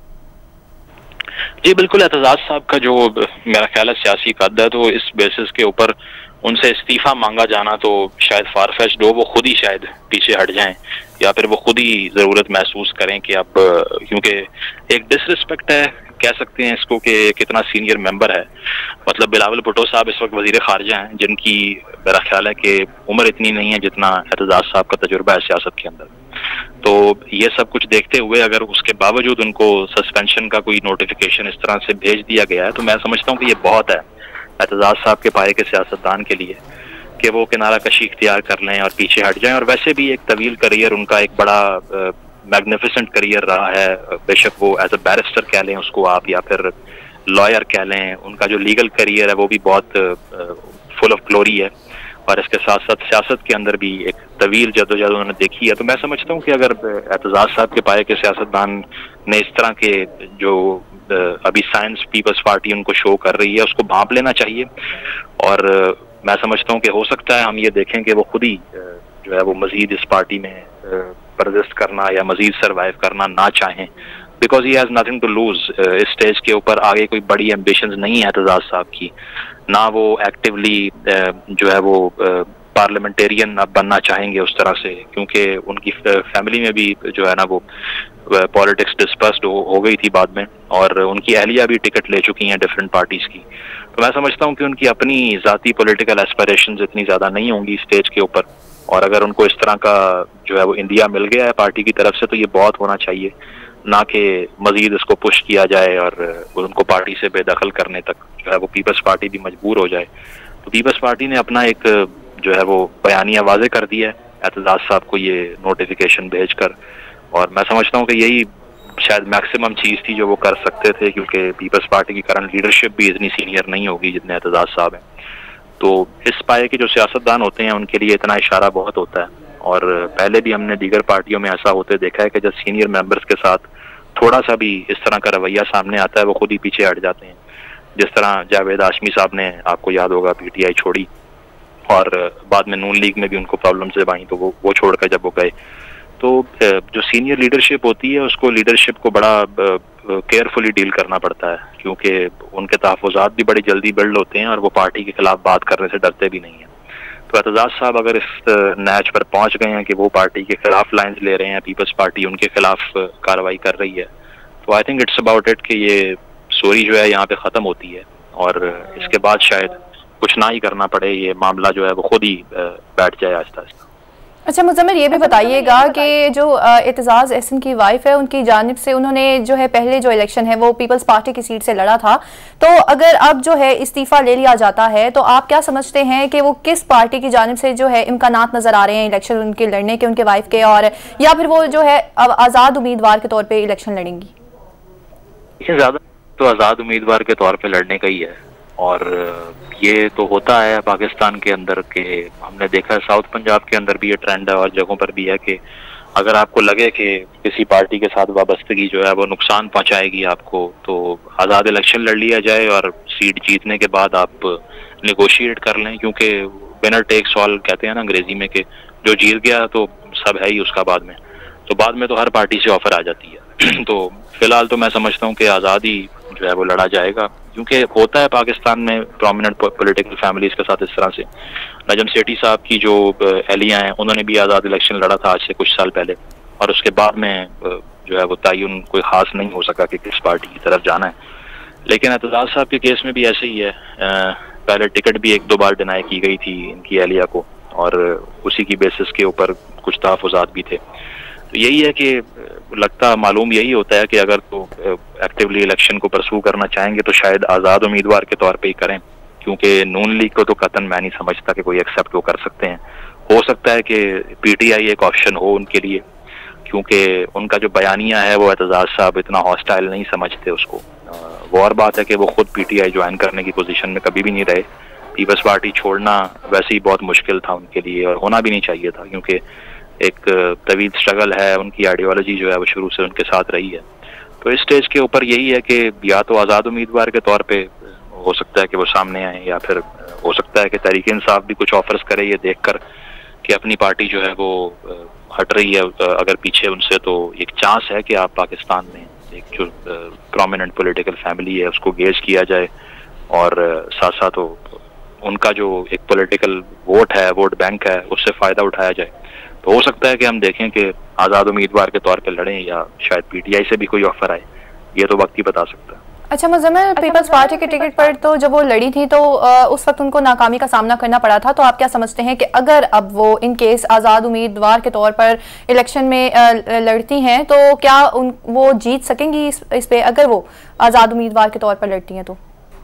जी बिल्कुल, एतजाज साहब का जो मेरा ख्याल है सियासी कद है, तो इस बेसिस के ऊपर उनसे इस्तीफा मांगा जाना तो शायद फारफेच्ड हो। वो खुद ही शायद पीछे हट जाएं या फिर वो खुद ही जरूरत महसूस करें कि अब, क्योंकि एक डिसरिस्पेक्ट है कह सकते हैं इसको कि कितना सीनियर मेंबर है। मतलब बिलावल भुट्टो साहब इस वक्त वजीर खारजा हैं, जिनकी मेरा ख्याल है कि उम्र इतनी नहीं है जितना एतजाज साहब का तजुर्बा है सियासत के अंदर। तो ये सब कुछ देखते हुए अगर उसके बावजूद उनको सस्पेंशन का कोई नोटिफिकेशन इस तरह से भेज दिया गया है तो मैं समझता हूँ कि ये बहुत है एतजाज साहब के पाए के सियासतदान के लिए कि वो किनारा कशी इख्तियार कर लें और पीछे हट जाएं। और वैसे भी एक तवील करियर उनका, एक बड़ा मैग्निफिसेंट करियर रहा है, बेशक वो एज अ बैरिस्टर कह लें उसको आप या फिर लॉयर कह लें, उनका जो लीगल करियर है वो भी बहुत फुल ऑफ ग्लोरी है, और इसके साथ साथ सियासत के अंदर भी एक तवील जद्दोजहद उन्होंने देखी है। तो मैं समझता हूँ कि अगर एतजाज साहब के पाए के सियासतदान ने इस तरह के जो अभी साइंस पीपल्स पार्टी उनको शो कर रही है उसको भांप लेना चाहिए, और मैं समझता हूँ कि हो सकता है हम ये देखें कि वो खुद ही जो है वो मजीद इस पार्टी में परजिस्ट करना या मजीद सर्वाइव करना ना चाहें, because he has nothing to lose. इस स्टेज के ऊपर आगे कोई बड़ी एम्बिशंस नहीं है एतजाज साहब की, ना वो एक्टिवली जो है वो पार्लियामेंटेरियन अब बनना चाहेंगे उस तरह से, क्योंकि उनकी फैमिली में भी जो है ना वो पॉलिटिक्स डिस्पर्स्ड हो, हो गई थी बाद में, और उनकी अहलिया भी टिकट ले चुकी हैं डिफरेंट पार्टीज की। तो मैं समझता हूँ कि उनकी अपनी ज़ाती पॉलिटिकल एस्पिरेशंस इतनी ज़्यादा नहीं होंगी स्टेज के ऊपर, और अगर उनको इस तरह का जो है वो इंडिया मिल गया है पार्टी की तरफ से तो ये बहुत होना चाहिए, ना कि मजीद इसको पुश किया जाए और उनको पार्टी से बेदखल करने तक जो है वो पीपल्स पार्टी भी मजबूर हो जाए। तो पीपल्स पार्टी ने अपना एक जो है वो बयानिया वाजे कर दिया है एतजाज साहब को ये नोटिफिकेशन भेजकर, और मैं समझता हूँ कि यही शायद मैक्सिमम चीज़ थी जो वो कर सकते थे, क्योंकि पीपल्स पार्टी की करंट लीडरशिप भी इतनी सीनियर नहीं होगी जितने एतजाज साहब हैं। तो इस पाए के जो सियासतदान होते हैं उनके लिए इतना इशारा बहुत होता है, और पहले भी हमने दीगर पार्टियों में ऐसा होते देखा है कि जब सीनियर मेंबर्स के साथ थोड़ा सा भी इस तरह का रवैया सामने आता है वो खुद ही पीछे हट जाते हैं। जिस तरह जावेद हाशमी साहब ने, आपको याद होगा, पीटीआई छोड़ी और बाद में नून लीग में भी उनको प्रॉब्लम्स जब आई तो वो वो छोड़कर जब वो गए, तो जो सीनियर लीडरशिप होती है उसको लीडरशिप को बड़ा केयरफुली डील करना पड़ता है, क्योंकि उनके तहफ़्फ़ुज़ात भी बड़ी जल्दी बिल्ड होते हैं और वो पार्टी के खिलाफ बात करने से डरते भी नहीं हैं। तो एतजाज साहब अगर इस नैच पर पहुंच गए हैं कि वो पार्टी के खिलाफ लाइंस ले रहे हैं, पीपल्स पार्टी उनके खिलाफ कार्रवाई कर रही है, तो I think it's about it कि ये स्टोरी जो है यहाँ पे ख़त्म होती है और इसके बाद शायद कुछ ना ही करना पड़े, ये मामला जो है वो खुद ही बैठ जाए आहिस्ता आहिस्ता। अच्छा मुज़म्मिल, ये भी बताइएगा कि जो एतजाज़ एहसन की वाइफ है उनकी जानिब से उन्होंने जो है पहले जो इलेक्शन है वो पीपल्स पार्टी की सीट से लड़ा था, तो अगर अब जो है इस्तीफ़ा ले लिया जाता है तो आप क्या समझते हैं कि वो किस पार्टी की जानिब से जो है इम्कानात नज़र आ रहे हैं इलेक्शन उनके लड़ने के, उनके वाइफ के, और या फिर वो जो है अब आज़ाद उम्मीदवार के तौर पर इलेक्शन लड़ेंगी? ज़्यादा तो आज़ाद उम्मीदवार के तौर पर लड़ने का ही है और ये तो होता है पाकिस्तान के अंदर के हमने देखा है, साउथ पंजाब के अंदर भी ये ट्रेंड है और जगहों पर भी है कि अगर आपको लगे कि किसी पार्टी के साथ वाबस्तगी जो है वो नुकसान पहुंचाएगी आपको, तो आज़ाद इलेक्शन लड़ लिया जाए और सीट जीतने के बाद आप निगोशिएट कर लें, क्योंकि विनर टेक्स ऑल कहते हैं ना अंग्रेजी में, कि जो जीत गया तो सब है ही उसका बाद में, तो बाद में तो हर पार्टी से ऑफर आ जाती है। तो फिलहाल तो मैं समझता हूँ कि आज़ादी जो है वो लड़ा जाएगा, क्योंकि होता है पाकिस्तान में प्रोमिनेंट पॉलिटिकल फैमिलीज के साथ इस तरह से। नजम सेठी साहब की जो एहलिया हैं उन्होंने भी आज़ाद इलेक्शन लड़ा था आज से कुछ साल पहले, और उसके बाद में जो है वो तयन कोई खास नहीं हो सका कि किस पार्टी की तरफ जाना है। लेकिन एतजाज़ साहब के केस में भी ऐसे ही है, पहले टिकट भी एक दो बार डिनाई की गई थी इनकी एहलिया को और उसी की बेसिस के ऊपर कुछ तहफ़्फ़ुज़ात भी थे। तो यही है कि लगता मालूम यही होता है कि अगर तो एक्टिवली इलेक्शन को परसू करना चाहेंगे तो शायद आज़ाद उम्मीदवार के तौर पे ही करें, क्योंकि नून लीग को तो कतन मैं नहीं समझता कि कोई एक्सेप्ट वो कर सकते हैं। हो सकता है कि पीटीआई एक ऑप्शन हो उनके लिए, क्योंकि उनका जो बयानिया है वो एतजाज़ साहब इतना हॉस्टाइल नहीं समझते उसको। वो और बात है कि वो खुद पीटीआई ज्वाइन करने की पोजीशन में कभी भी नहीं रहे। पीपल्स पार्टी छोड़ना वैसे ही बहुत मुश्किल था उनके लिए और होना भी नहीं चाहिए था, क्योंकि एक तवील स्ट्रगल है, उनकी आइडियोलॉजी जो है वो शुरू से उनके साथ रही है। तो इस स्टेज के ऊपर यही है कि या तो आज़ाद उम्मीदवार के तौर पे हो सकता है कि वो सामने आए, या फिर हो सकता है कि तहरीक इंसाफ भी कुछ ऑफर्स करे ये देखकर कि अपनी पार्टी जो है वो हट रही है अगर पीछे उनसे, तो एक चांस है कि आप पाकिस्तान में एक जो प्रोमिनेंट पॉलिटिकल फैमिली है उसको गेज किया जाए और साथ साथ तो उनका जो एक पॉलिटिकल वोट है, वोट बैंक है, उससे फ़ायदा उठाया जाए। तो हो सकता है कि हम देखें कि आज़ाद उम्मीदवार के तौर पे लड़ें या शायद पीटीआई से भी कोई ऑफर आए, ये तो वक्त ही बता सकता है। अच्छा मुज़म्मिल, पीपल्स पार्टी के टिकट पर तो जब वो लड़ी थी तो उस वक्त उनको नाकामी का सामना करना पड़ा था, तो आप क्या समझते हैं कि अगर अब वो इन केस आज़ाद उम्मीदवार के तौर पर इलेक्शन में लड़ती हैं तो क्या उन वो जीत सकेंगी इस, इस पे अगर वो आज़ाद उम्मीदवार के तौर पर लड़ती हैं? तो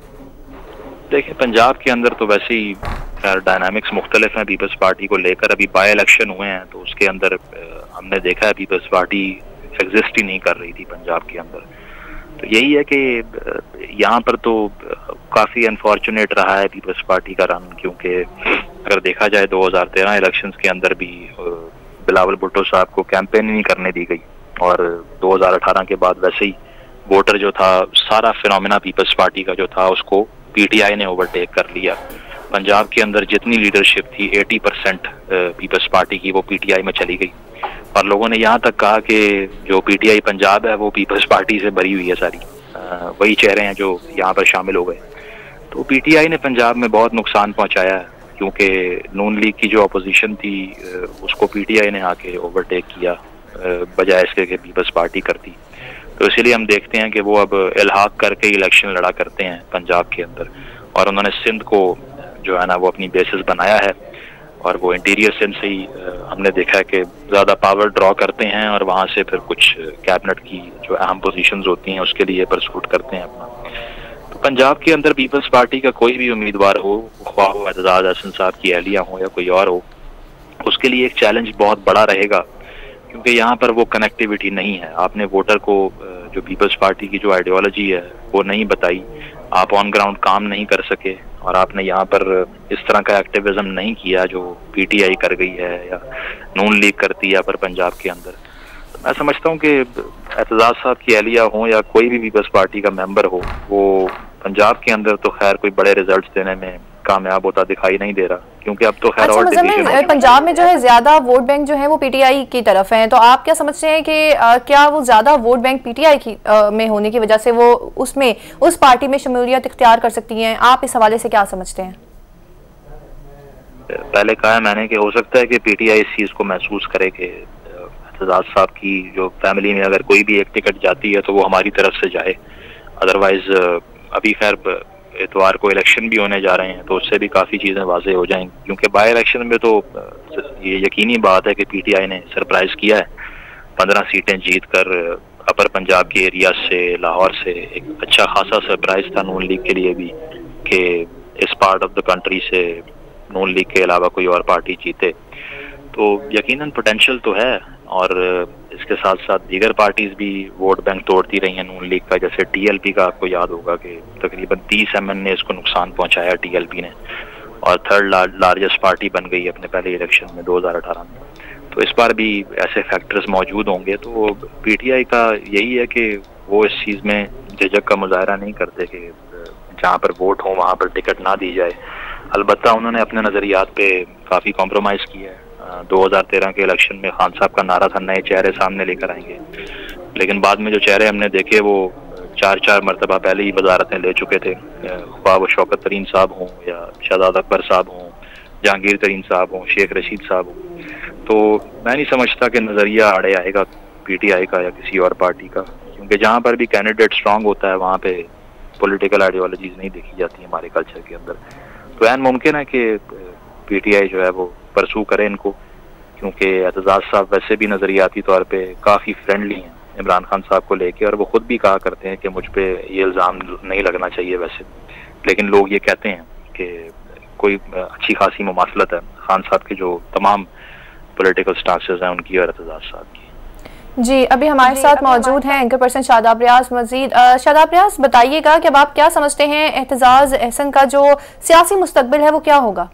देखिए पंजाब के अंदर तो वैसे ही डायनामिक्स मुख्तलिफ हैं पीपल्स पार्टी को लेकर। अभी बाई इलेक्शन हुए हैं तो उसके अंदर हमने देखा है पीपल्स पार्टी एग्जिस्ट ही नहीं कर रही थी पंजाब के अंदर। तो यही है कि यहाँ पर तो काफ़ी अनफॉर्चुनेट रहा है पीपल्स पार्टी का रन, क्योंकि अगर देखा जाए दो हज़ार तेरह इलेक्शंस के अंदर भी बिलावल भुट्टो साहब को कैंपेन नहीं करने दी गई और दो हज़ार अठारह के बाद वैसे ही वोटर जो था, सारा फिनोमिना पीपल्स पार्टी का जो था उसको पीटीआई ने ओवरटेक कर लिया। पंजाब के अंदर जितनी लीडरशिप थी अस्सी परसेंट पीपल्स पार्टी की वो पीटीआई में चली गई और लोगों ने यहाँ तक कहा कि जो पीटीआई पंजाब है वो पीपल्स पार्टी से भरी हुई है सारी, आ, वही चेहरे हैं जो यहाँ पर शामिल हो गए। तो पीटीआई ने पंजाब में बहुत नुकसान पहुँचाया है, क्योंकि नून लीग की जो अपोजिशन थी उसको पीटीआई ने आके ओवरटेक किया बजाय इसके कि पीपल्स पार्टी करती। तो इसीलिए हम देखते हैं कि वो अब इल्हाक करके इलेक्शन लड़ा करते हैं पंजाब के अंदर, और उन्होंने सिंध को जो है ना वो अपनी बेसिस बनाया है और वो इंटीरियर सिंध से ही हमने देखा है कि ज़्यादा पावर ड्रॉ करते हैं और वहाँ से फिर कुछ कैबिनेट की जो अहम पोजीशंस होती हैं उसके लिए परसूट करते हैं अपना। तो पंजाब के अंदर पीपल्स पार्टी का कोई भी उम्मीदवार हो, ख्वाह हो एतजाज़ एहसन साहब की एहलिया हो या कोई और हो, उसके लिए एक चैलेंज बहुत बड़ा रहेगा, क्योंकि यहाँ पर वो कनेक्टिविटी नहीं है। आपने वोटर को जो पीपल्स पार्टी की जो आइडियोलॉजी है वो नहीं बताई, आप ऑन ग्राउंड काम नहीं कर सके और आपने यहाँ पर इस तरह का एक्टिविज्म नहीं किया जो पीटीआई कर गई है या नून लीग करती है पर पंजाब के अंदर। तो मैं समझता हूँ कि एतजाज़ साहब की एहलिया हो या कोई भी पीपल्स पार्टी का मेंबर हो, वो पंजाब के अंदर तो खैर कोई बड़े रिजल्ट्स देने में कामयाब होता दिखाई नहीं दे रहा, क्योंकि अब तो खैर। अच्छा, और पंजाब में जो है ज्यादा वोट बैंक जो है वो पीटीआई की तरफ है, तो आप क्या समझते हैं कि आ, क्या वो ज्यादा वोट बैंक पीटीआई की आ, में होने की वजह से वो उसमें उस पार्टी में शमूलियत इख्तियार कर सकती हैं? आप इस हवाले से क्या समझते हैं? पहले कहा है मैंने कि हो सकता है कि पीटीआई इस चीज को महसूस करे कि एतजाज साहब की जो फैमिली में अगर कोई भी एक टिकट जाती है तो वो हमारी तरफ से जाए। अदरवाइज अभी खैर इतवार को इलेक्शन भी होने जा रहे हैं तो उससे भी काफ़ी चीज़ें वाजे हो जाएंगी, क्योंकि बाई इलेक्शन में तो ये यकीनी बात है कि पीटीआई ने सरप्राइज़ किया है, पंद्रह सीटें जीत कर अपर पंजाब के एरिया से, लाहौर से एक अच्छा खासा सरप्राइज था नून लीग के लिए भी कि इस पार्ट ऑफ द कंट्री से नून लीग के अलावा कोई और पार्टी जीते। तो यकीनन पोटेंशियल तो है, और इसके साथ साथ दीगर पार्टीज भी वोट बैंक तोड़ती रही हैं नून लीग का। जैसे टीएलपी का आपको याद होगा कि तकरीबन तीस एम एन ने इसको नुकसान पहुंचाया टीएलपी ने, और थर्ड लार्जेस्ट पार्टी बन गई अपने पहले इलेक्शन में दो हज़ार अठारह में। तो इस बार भी ऐसे फैक्टर्स मौजूद होंगे। तो पीटीआई का यही है कि वो इस चीज़ में झिझक का मुजाहरा नहीं करते कि जहाँ पर वोट हो वहाँ पर टिकट ना दी जाए। अलबत्ता उन्होंने अपने नज़रियात पे काफ़ी कॉम्प्रोमाइज़ किया है। दो हज़ार तेरह के इलेक्शन में खान साहब का नारा था नए चेहरे सामने लेकर आएंगे, लेकिन बाद में जो चेहरे हमने देखे वो चार चार मरतबा पहले ही वजारतें ले चुके थे, ख्वाह वो शौकत तरीन साहब हों या शहजाद अकबर साहब हों, जहांगीर तरीन साहब हों, शेख रशीद साहब हों। तो मैं नहीं समझता कि नज़रिया आड़े आएगा पीटीआई का या किसी और पार्टी का, क्योंकि जहाँ पर भी कैंडिडेट स्ट्रांग होता है वहाँ पे पॉलिटिकल आइडियोलॉजीज नहीं देखी जाती हमारे कल्चर के अंदर। तो ऐन मुमकिन है कि पीटीआई जो है वो परसू करे इनको, क्योंकि एतजाज साहब वैसे भी नज़रियाती तौर पे काफ़ी फ्रेंडली हैं इमरान खान साहब को लेके, और वो खुद भी कहा करते हैं कि मुझ पे ये इल्ज़ाम नहीं लगना चाहिए वैसे, लेकिन लोग ये कहते हैं कि कोई अच्छी खासी मुमासलत है खान साहब के जो तमाम पॉलिटिकल स्टांसेस हैं उनकी और एतजाज साहब की। जी, अभी हमारे जी, साथ मौजूद हैं एंकर पर्सन शादाब रियाज मजीद। शादाब रियाज, बताइएगा कि अब आप क्या समझते हैं एतजाज अहसन का जो सियासी मुस्तकबिल है वो क्या होगा?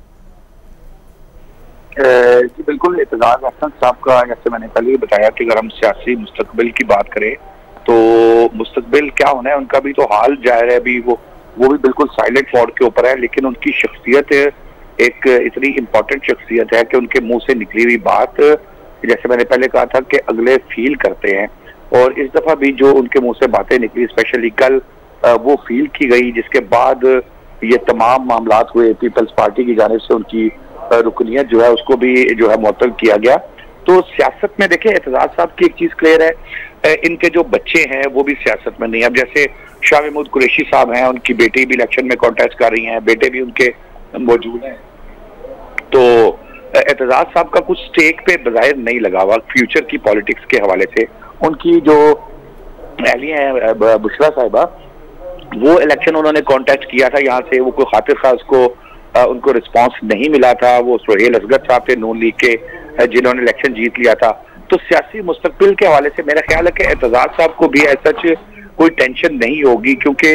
जी बिल्कुल, एतजाज अहसन साहब का जैसे मैंने पहले ही बताया कि अगर हम सियासी मुस्तकबिल की बात करें तो मुस्तकबिल क्या होना है उनका भी तो हाल जाहिर है, अभी वो वो भी बिल्कुल साइलेंट मोड के ऊपर है, लेकिन उनकी शख्सियत एक इतनी इम्पोर्टेंट शख्सियत है कि उनके मुंह से निकली हुई बात, जैसे मैंने पहले कहा था कि अगले फील करते हैं, और इस दफा भी जो उनके मुंह से बातें निकली स्पेशली कल वो फील की गई, जिसके बाद ये तमाम मामलात हुए, पीपल्स पार्टी की जानिब से उनकी रुकनियत जो है उसको भी जो है मुअत्तल किया गया। तो सियासत में देखिए एतजाज साहब की एक चीज क्लियर है, इनके जो बच्चे हैं वो भी सियासत में नहीं। अब जैसे शाह महमूद कुरैशी साहब हैं, उनकी बेटी भी इलेक्शन में कॉन्टेस्ट कर रही हैं, बेटे भी उनके मौजूद हैं, तो एतजाज साहब का कुछ स्टेक पे बज़ाहिर नहीं लगा हुआ फ्यूचर की पॉलिटिक्स के हवाले से। उनकी जो अहलिया है बुशरा साहिबा, वो इलेक्शन उन्होंने कॉन्टेस्ट किया था यहाँ से, वो कोई खातिर खा उसको आ, उनको रिस्पांस नहीं मिला था। वो सुहेल असगर साहब थे नून लीग के जिन्होंने इलेक्शन जीत लिया था। तो सियासी मुस्तकबिल के हवाले से मेरा ख्याल है कि एतजाज साहब को भी ऐसा कोई टेंशन नहीं होगी, क्योंकि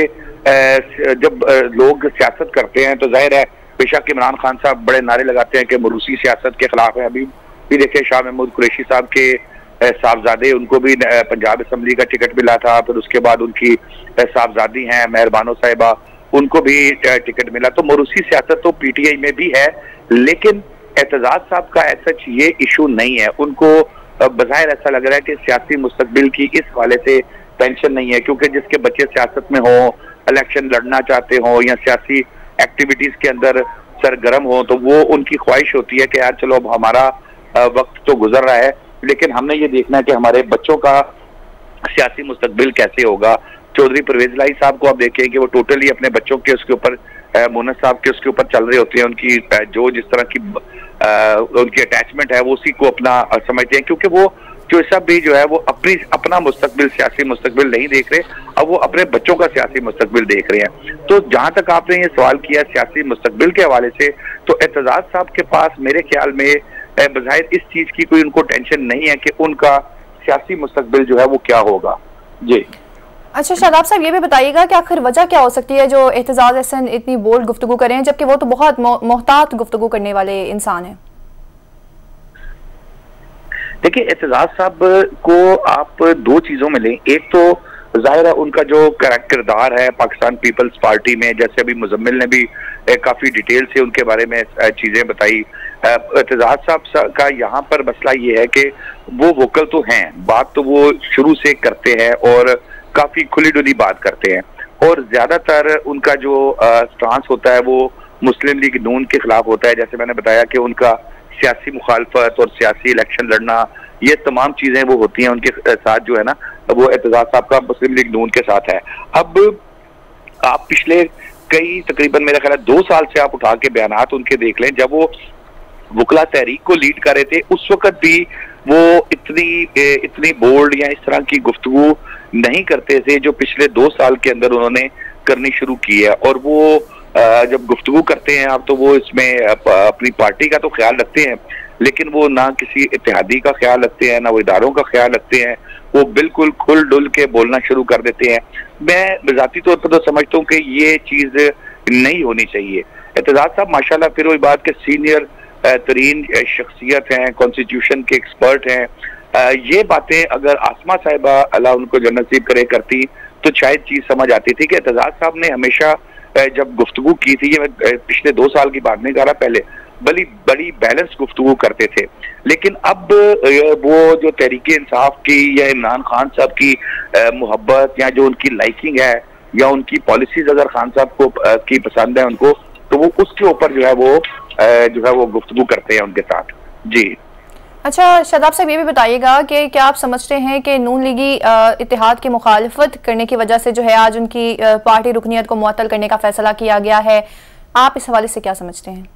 जब लोग सियासत करते हैं तो जाहिर है बेशक इमरान खान साहब बड़े नारे लगाते हैं कि मरूसी सियासत के खिलाफ है। अभी भी देखिए शाह महमूद कुरैशी साहब के साहबजादे, उनको भी पंजाब असम्बली का टिकट मिला था, फिर उसके बाद उनकी साहबजादी हैं मेहरबानो साहिबा, उनको भी टिकट मिला। तो मरूसी सियासत तो पीटीआई में भी है, लेकिन एतजाज साहब का ऐसा ये इशू नहीं है। उनको बज़ाहिर ऐसा लग रहा है कि सियासी मुस्तकबिल की इस हवाले से टेंशन नहीं है, क्योंकि जिसके बच्चे सियासत में हो, इलेक्शन लड़ना चाहते हो या सियासी एक्टिविटीज के अंदर सरगर्म हो, तो वो उनकी ख्वाहिश होती है कि यार चलो अब हमारा वक्त तो गुजर रहा है, लेकिन हमने ये देखना है कि हमारे बच्चों का सियासी मुस्तकबिल कैसे होगा। चौधरी परवेज लाई साहब को आप देखें कि वो टोटली अपने बच्चों के उसके ऊपर, मोनस साहब के उसके ऊपर चल रहे होते हैं, उनकी जो जिस तरह की आ, उनकी अटैचमेंट है वो उसी को अपना समझते हैं, क्योंकि वो जो सब भी जो है वो अपनी अपना मुस्तकबिल सियासी मुस्तकबिल नहीं देख रहे, अब वो अपने बच्चों का सियासी मुस्तकबिल देख रहे हैं। तो जहां तक आपने ये सवाल किया सियासी मुस्तकबिल के हवाले से, तो एतजाज साहब के पास मेरे ख्याल में बज़ाहिर इस चीज की कोई उनको टेंशन नहीं है कि उनका सियासी मुस्तकबिल जो है वो क्या होगा। जी अच्छा शादाब साहब, ये भी बताइएगा कि आखिर वजह क्या हो सकती है जो एतजाज अहसन इतनी बोल्ड गुफ्तगू करें, जबकि वो तो बहुत मोहतात गुफ्तगू करने वाले इंसान हैं। देखिए एतजाज साहब को आप दो चीजों में लें, एक तो जाहिर है उनका जो किरदार है पाकिस्तान पीपल्स पार्टी में, जैसे अभी मुजम्मिल ने भी काफी डिटेल से उनके बारे में चीजें बताई। एतजाज साहब का यहाँ पर मसला ये है कि वो वोकल तो हैं, बात तो वो शुरू से करते हैं और काफी खुली डुली बात करते हैं, और ज्यादातर उनका जो स्टांस होता है वो मुस्लिम लीग नून के खिलाफ होता है। जैसे मैंने बताया कि उनका सियासी मुखालफत और सियासी इलेक्शन लड़ना ये तमाम चीजें वो होती हैं उनके साथ जो है ना, वो एतजाज साहब का मुस्लिम लीग नून के साथ है। अब आप पिछले कई तकरीबन मेरा ख्याल है दो साल से आप उठा के बयानात उनके देख लें, जब वो वकला तहरीक को लीड कर रहे थे उस वक्त भी वो इतनी इतनी बोल्ड या इस तरह की गुफ्तगू नहीं करते थे जो पिछले दो साल के अंदर उन्होंने करनी शुरू की है। और वो जब गुफ्तगू करते हैं आप तो वो इसमें अपनी पार्टी का तो ख्याल रखते हैं, लेकिन वो ना किसी इत्तेहादी का ख्याल रखते हैं ना वो इदारों का ख्याल रखते हैं, वो बिल्कुल खुल डुल के बोलना शुरू कर देते हैं। मैं ज़ाती तौर पर तो समझता हूँ कि ये चीज़ नहीं होनी चाहिए। एतजाज साहब माशाल्लाह फिर वही बात के सीनियर तरीन शख्सियत हैं, कॉन्स्टिट्यूशन के एक्सपर्ट हैं, ये बातें अगर आसमा साहिबा अल्लाह उनको जन्नत नसीब करे करती तो शायद चीज़ समझ आती थी कि एतजाज साहब ने हमेशा जब गुफ्तगू की थी, ये मैं पिछले दो साल की बात नहीं कर रहा, पहले बड़ी बड़ी बैलेंस गुफ्तगू करते थे। लेकिन अब वो जो तहरीक इंसाफ की या इमरान खान साहब की मोहब्बत या जो उनकी लाइकिंग है या उनकी पॉलिसीज अगर खान साहब को की पसंद है उनको, तो वो उसके ऊपर जो है वो जो है वो गुफ्तगू करते हैं उनके साथ। जी अच्छा शादाब साहब, ये भी बताइएगा कि क्या आप समझते हैं कि नून लीगी इत्तेहाद की मुखालफत करने की वजह से जो है आज उनकी पार्टी रुकनीत को मुअत्तल करने का फैसला किया गया है, आप इस हवाले से क्या समझते हैं?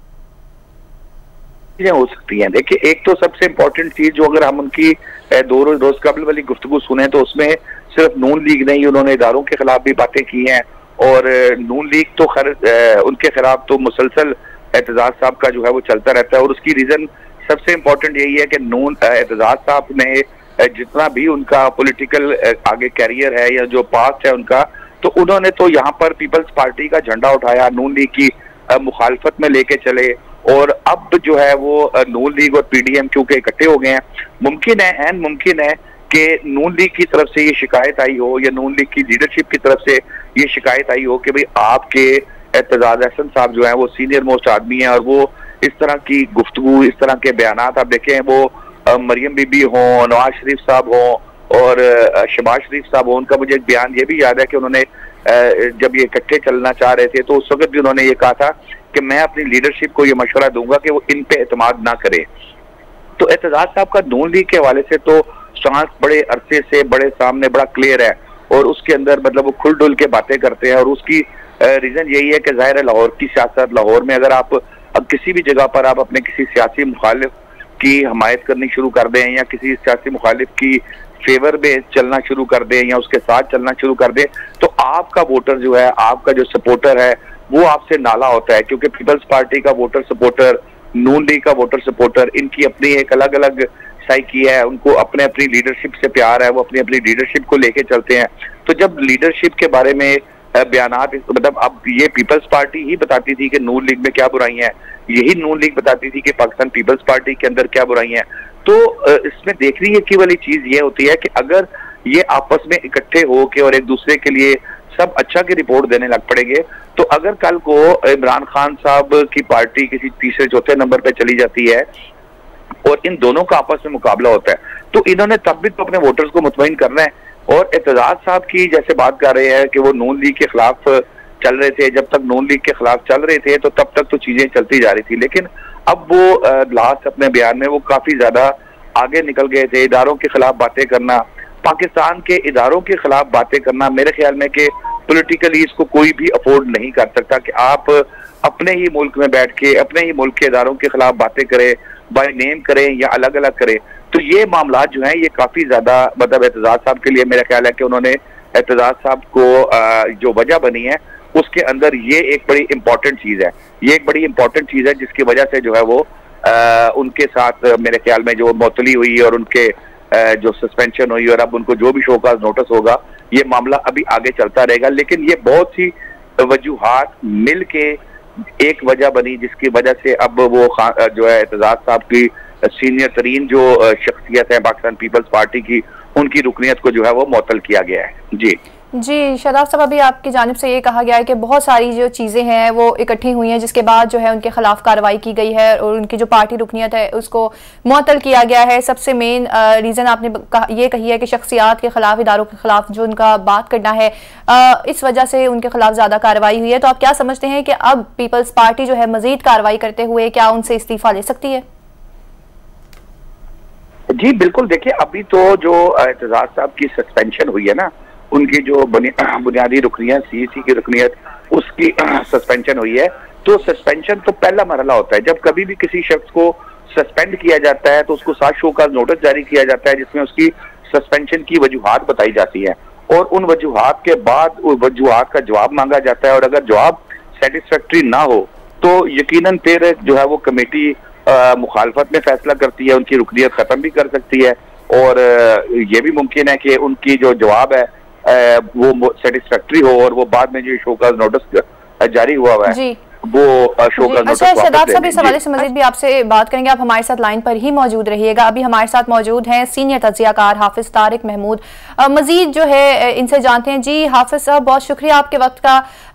चीजें हो सकती हैं। देखिए, एक तो सबसे इम्पोर्टेंट चीज जो अगर हम उनकी दो रोज रोज कबल वाली गुफ्तगू सुने तो उसमें सिर्फ नून लीग नहीं, उन्होंने इदारों के खिलाफ भी बातें की हैं। और नून लीग तो खैर उनके खिलाफ तो मुसलसल एतजाज साहब का जो है वो चलता रहता है। और उसकी रीजन सबसे इम्पोर्टेंट यही है कि नून एतजाज साहब ने जितना भी उनका पॉलिटिकल आगे कैरियर है या जो पास्ट है उनका, तो उन्होंने तो यहाँ पर पीपल्स पार्टी का झंडा उठाया, नून लीग की मुखालफत में लेके चले। और अब जो है वो नून लीग और पीडीएम क्योंकि इकट्ठे हो गए हैं, मुमकिन है एन मुमकिन है कि नून लीग की तरफ से ये शिकायत आई हो या नून लीग की लीडरशिप की तरफ से ये शिकायत आई हो कि भाई आपके एतजाज अहसन साहब जो है वो सीनियर मोस्ट आदमी है और वो इस तरह की गुफ्तगू, इस तरह के बयानात आप देखें, वो मरियम बीबी हों, नवाज शरीफ साहब हों और शहबाज शरीफ साहब हों। उनका मुझे एक बयान ये भी याद है कि उन्होंने जब ये इकट्ठे चलना चाह रहे थे तो उस वक्त भी उन्होंने ये कहा था कि मैं अपनी लीडरशिप को ये मशवरा दूंगा कि वो इन पे एतमाद ना करे। तो एतजाज साहब का नून लीग के हवाले से तो स्टांस बड़े अरसे से बड़े सामने बड़ा क्लियर है और उसके अंदर मतलब वो खुल डुल के बातें करते हैं। और उसकी रीजन यही है कि जाहिर है लाहौर की सियासत, लाहौर में अगर आप अब किसी भी जगह पर आप अपने किसी सियासी मुखालिफ की हमायत करनी शुरू कर दें या किसी सियासी मुखालिफ की फेवर में चलना शुरू कर दें या उसके साथ चलना शुरू कर दें, तो आपका वोटर जो है, आपका जो सपोर्टर है वो आपसे नाला होता है। क्योंकि पीपल्स पार्टी का वोटर सपोर्टर, नून लीग का वोटर सपोर्टर, इनकी अपनी एक अलग अलग साइकी है, उनको अपने अपनी लीडरशिप से प्यार है, वो अपनी अपनी लीडरशिप को लेके चलते हैं। तो जब लीडरशिप के बारे में बयानात, मतलब अब ये पीपल्स पार्टी ही बताती थी कि नून लीग में क्या बुराई है, यही नून लीग बताती थी कि पाकिस्तान पीपल्स पार्टी के अंदर क्या बुराई है। तो इसमें देखने की वाली चीज ये होती है कि अगर ये आपस में इकट्ठे हो के और एक दूसरे के लिए सब अच्छा की रिपोर्ट देने लग पड़ेंगे, तो अगर कल को इमरान खान साहब की पार्टी किसी तीसरे चौथे नंबर पे चली जाती है और इन दोनों का आपस में मुकाबला होता है, तो इन्होंने तब भी तो अपने वोटर्स को मुतमईन करना है। और एतजाज साहब की जैसे बात कर रहे हैं कि वो नून लीग के खिलाफ चल रहे थे, जब तक नून लीग के खिलाफ चल रहे थे तो तब तक तो चीजें चलती जा रही थी, लेकिन अब वो लास्ट अपने बयान में वो काफी ज्यादा आगे निकल गए थे। इदारों के खिलाफ बातें करना, पाकिस्तान के इदारों के खिलाफ बातें करना, मेरे ख्याल में कि पॉलिटिकली इसको कोई भी अफोर्ड नहीं कर सकता कि आप अपने ही मुल्क में बैठ के अपने ही मुल्क के इदारों के खिलाफ बातें करें, बाय नेम करें या अलग अलग करें। तो ये मामला जो है ये काफी ज्यादा मतलब एतजाज साहब के लिए मेरा ख्याल है कि उन्होंने एतजाज साहब को जो वजह बनी है उसके अंदर ये एक बड़ी इंपॉर्टेंट चीज है, ये एक बड़ी इंपॉर्टेंट चीज है जिसकी वजह से जो है वो आ, उनके साथ मेरे ख्याल में जो मौतली हुई और उनके आ, जो सस्पेंशन हुई और अब उनको जो भी शोकाज नोटिस होगा, ये मामला अभी आगे चलता रहेगा। लेकिन ये बहुत सी वजूहात मिल के एक वजह बनी जिसकी वजह से अब वो जो है एतजाज साहब की सीनियर तरीन जो शख्सियत है पाकिस्तान पीपल्स पार्टी की, उनकी रुकनीत को जो है वो मुअत्तल किया गया है। जी जी शादाब साहब, अभी आपकी जानिब से ये कहा गया है कि बहुत सारी जो चीज़ें हैं वो इकट्ठी हुई हैं जिसके बाद जो है उनके खिलाफ कार्रवाई की गई है और उनकी जो पार्टी रुकनीत है उसको मुअत्तल किया गया है। सबसे मेन रीज़न आपने कहा, ये कही है कि शख्सियात के खिलाफ, इदारों के खिलाफ जो उनका बात करना है, आ, इस वजह से उनके खिलाफ ज़्यादा कार्रवाई हुई है। तो आप क्या समझते हैं कि अब पीपल्स पार्टी जो है मजीद कार्रवाई करते हुए क्या उनसे इस्तीफ़ा ले सकती है? जी बिल्कुल, देखिए अभी तो जो एतजाज साहब की सस्पेंशन हुई है ना, उनकी जो बुनियादी रुकनियत सीईसी की रुकनियत उसकी सस्पेंशन हुई है, तो सस्पेंशन तो पहला मरहला होता है। जब कभी भी किसी शख्स को सस्पेंड किया जाता है तो उसको सात शो का नोटिस जारी किया जाता है जिसमें उसकी सस्पेंशन की वजूहात बताई जाती है और उन वजूहात के बाद उन वजूहात का जवाब मांगा जाता है और अगर जवाब सेटिस्फैक्ट्री ना हो तो यकीनन फिर जो है वो कमेटी मुखालफत में फैसला करती है, उनकी रुकनियत खत्म भी कर सकती है और ये भी मुमकिन है कि उनकी जो जवाब है वो सेटिस्फैक्ट्री हो और वो बाद में जो शो का नोटिस जारी हुआ हुआ है वो शो का नोटिस। अच्छा शादाब साहब, इस हवाले से मजीद भी आपसे बात करेंगे, आप हमारे साथ लाइन पर ही मौजूद रहिएगा। अभी हमारे साथ मौजूद हैं सीनियर तज्जियाकार हाफिज तारिक महमूद, मजीद जो है इनसे जानते हैं। जी हाफिज साहब, बहुत शुक्रिया आपके वक्त का।